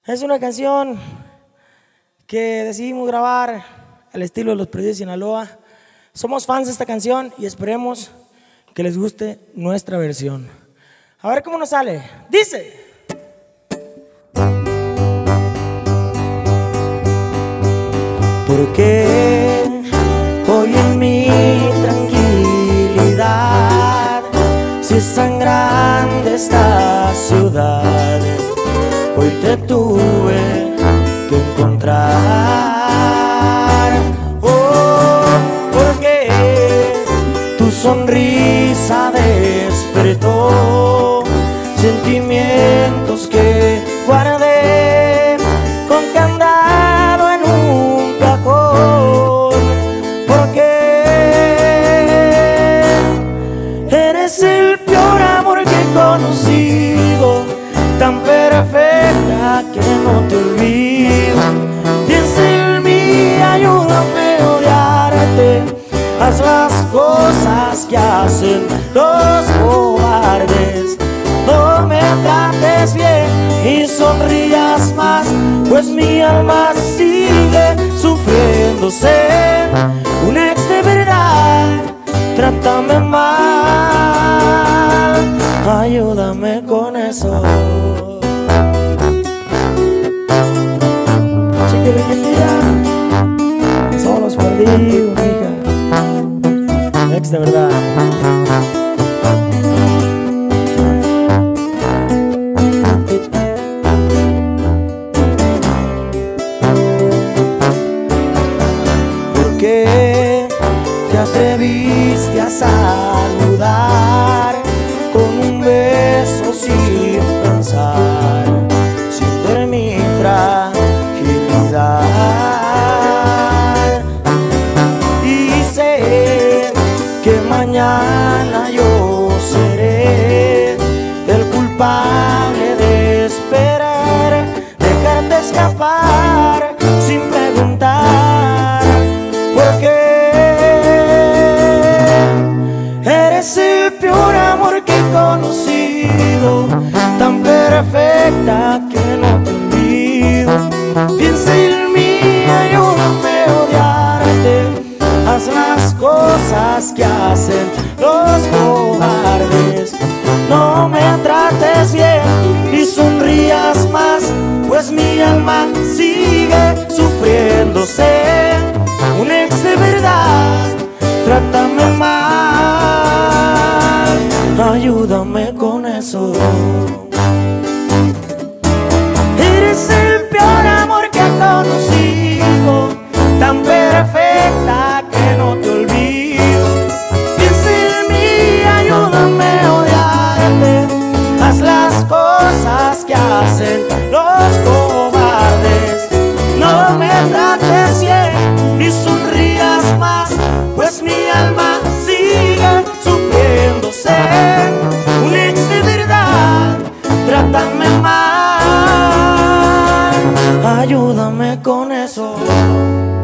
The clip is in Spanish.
Es una canción que decidimos grabar al estilo de Los Perdidos de Sinaloa. Somos fans de esta canción y esperemos que les guste nuestra versión. A ver cómo nos sale. Dice: porque hoy en mi tranquilidad, si es tan grande esta ciudad, hoy te tuve que encontrar. Oh, porque tu sonrisa despertó sentimientos que guardé con candado en un cajón. Porque eres el peor amor que he conocido, tan perfecta que no te olvido. Piensa en mí, ayúdame a odiarte. Haz las cosas que hacen los cobardes. No me trates bien y sonrías más, pues mi alma sigue sufriéndose. Un ex de verdad, trátame mal, ayúdame con eso. Chiquiriquitilla, son los perdidos, hija. Ex de verdad. ¿Por qué te atreviste a saludar con un beso sin pensar, sin ver mi fragilidad? Y sé que mañana yo seré el culpable de esperar, dejarte escapar sin preguntar. Porque eres el peor amor que he conocido, tan perfecta que no te olvido. Piensa en mí, ayúdame a odiarte. Haz las cosas que hacen los cobardes. No me trates bien y sonrías más, pues mi alma sigue sufriéndose. Un ex de verdad, trátame mal, ayúdame con eso. Eres el peor amor que he conocido, tan perfecta que no te olvido. Piensa en mí, ayúdame a odiarte. Haz las cosas que hacen los cobardes. No me trates bien ni sonrías más, pues mi alma sigue sufriéndose. Un ex de verdad, trátame mal, ayúdame con eso.